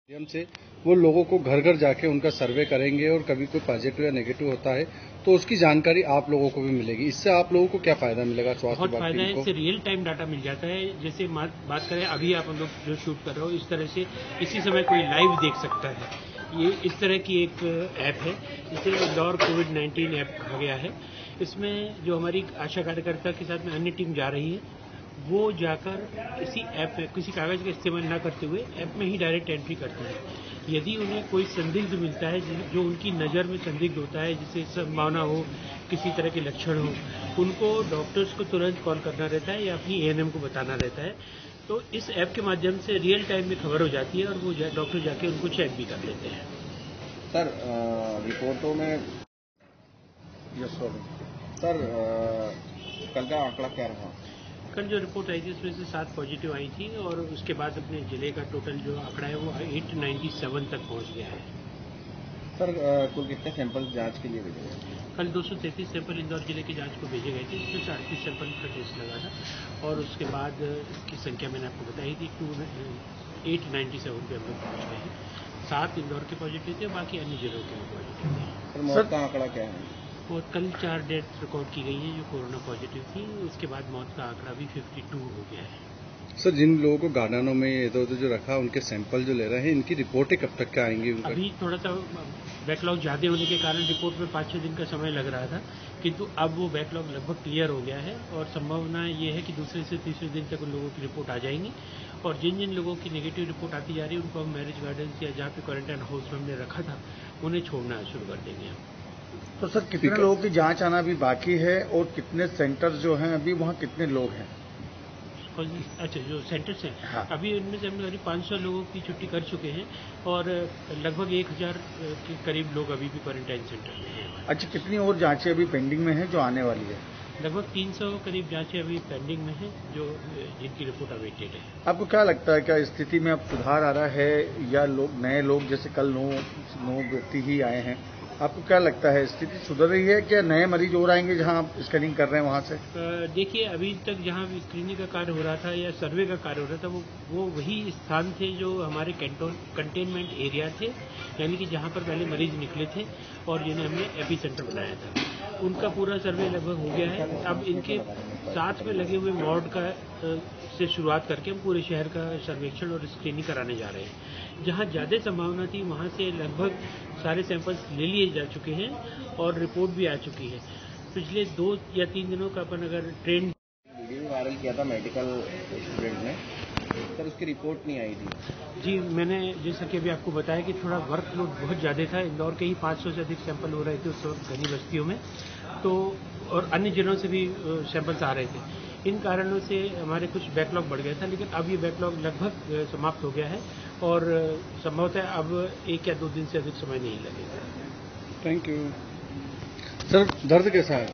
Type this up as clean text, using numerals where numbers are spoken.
माध्यम से वो लोगों को घर घर जाके उनका सर्वे करेंगे और कभी कोई पॉजिटिव या नेगेटिव होता है तो उसकी जानकारी आप लोगों को भी मिलेगी। इससे आप लोगों को क्या फायदा मिलेगा? स्वास्थ्य बहुत विभाग फायदा है, टीम को इससे रियल टाइम डाटा मिल जाता है। जैसे बात करें अभी आप लोग जो शूट कर रहे हो, इस तरह से इसी समय कोई लाइव देख सकता है। ये इस तरह की एक ऐप है जिसे इंदौर कोविड-19 ऐप कहा गया है। इसमें जो हमारी आशा कार्यकर्ता के साथ में अन्य टीम जा रही है, वो जाकर इसी ऐप में किसी कागज का इस्तेमाल न करते हुए ऐप में ही डायरेक्ट एंट्री करते हैं। यदि उन्हें कोई संदिग्ध मिलता है जो उनकी नज़र में संदिग्ध होता है, जिसे संभावना हो किसी तरह के लक्षण हो, उनको डॉक्टर्स को तुरंत कॉल करना रहता है या अपनी एएनएम को बताना रहता है। तो इस ऐप के माध्यम से रियल टाइम में खबर हो जाती है और वो डॉक्टर जाके उनको चेक भी कर लेते हैं। सर रिपोर्टों में सर कल का आंकड़ा क्या रहा? कल जो रिपोर्ट आई थी उसमें से 7 पॉजिटिव आई थी और उसके बाद अपने जिले का टोटल जो आंकड़ा है वो 897 तक पहुंच गया है। सर कुल कितने सैंपल जांच के लिए भेजे गए? कल 233 सैंपल इंदौर जिले की जांच को भेजे गए थे, इसमें से 38 सैंपल का टेस्ट लगा था और उसके बाद की संख्या मैंने आपको बताई थी 897 पे हम लोग पहुँच गए हैं। 7 इंदौर के पॉजिटिव थे, बाकी अन्य जिलों के भी पॉजिटिव थे। सर मौत का आंकड़ा क्या है? और कल 4 डेथ रिकॉर्ड की गई है जो कोरोना पॉजिटिव थी। उसके बाद मौत का आंकड़ा भी 52 हो गया है। सर, जिन लोगों को गार्डनों में इधर उधर जो रखा उनके सैंपल जो ले रहे हैं, इनकी रिपोर्टें कब तक क्या आएंगी? अभी थोड़ा सा बैकलॉग ज्यादा होने के कारण रिपोर्ट में 5-6 दिन का समय लग रहा था, किंतु अब वो बैकलॉग लगभग क्लियर हो गया है और संभावना ये है कि दूसरे से तीसरे दिन तक उन लोगों की रिपोर्ट आ जाएंगी और जिन जिन लोगों की नेगेटिव रिपोर्ट आती जा रही है उनको हम मैरिज गार्डन या जहाँ पे क्वारंटाइन हाउस में हमने रखा था उन्हें छोड़ना शुरू कर देंगे हम। तो सर कितने लोगों की जांच आना अभी बाकी है और कितने सेंटर जो हैं अभी वहाँ कितने लोग हैं? अच्छा, जो सेंटर्स हैं, हाँ। अभी इनमें से हम करीब 500 लोगों की छुट्टी कर चुके हैं और लगभग 1000 के करीब लोग अभी भी क्वारंटाइन सेंटर में हैं। अच्छा, कितनी और जांचें अभी पेंडिंग में हैं जो आने वाली है? लगभग 300 करीब जांचें अभी पेंडिंग में हैं जो जिनकी रिपोर्ट अवेटेड है। आपको क्या लगता है, क्या स्थिति में अब सुधार आ रहा है या नए लोग जैसे कल 9 व्यक्ति ही आए हैं, आपको क्या लगता है स्थिति सुधर रही है? क्या नए मरीज और आएंगे जहां आप स्कैनिंग कर रहे हैं वहां से? देखिए, अभी तक जहां स्क्रीनिंग का कार्य हो रहा था या सर्वे का कार्य हो रहा था वो वही स्थान थे जो हमारे कंटेनमेंट एरिया थे, यानी कि जहां पर पहले मरीज निकले थे और जिन्हें हमने एपी सेंटर बनाया था। उनका पूरा सर्वे लगभग हो गया है। अब इनके साथ में लगे हुए वार्ड का से शुरुआत करके हम पूरे शहर का सर्वेक्षण और स्क्रीनिंग कराने जा रहे हैं। जहां ज्यादा संभावना थी वहां से लगभग सारे सैंपल्स ले लिए जा चुके हैं और रिपोर्ट भी आ चुकी है। पिछले 2 या 3 दिनों का अपन अगर ट्रेंड वीडियो वायरल किया था मेडिकल स्टूडेंट ने, सर उसकी रिपोर्ट नहीं आई थी। जी, मैंने जैसा कि अभी आपको बताया कि थोड़ा वर्कलोड बहुत ज़्यादा था। इंदौर के ही 500 से अधिक सैंपल हो रहे थे उस वक्त घनी बस्तियों में, तो और अन्य जिलों से भी सैंपल्स आ रहे थे। इन कारणों से हमारे कुछ बैकलॉग बढ़ गया था, लेकिन अब ये बैकलॉग लगभग समाप्त हो गया है और संभवतः अब 1 या 2 दिन से अधिक समय नहीं लगेगा। Thank you. सर, दर्द कैसा है?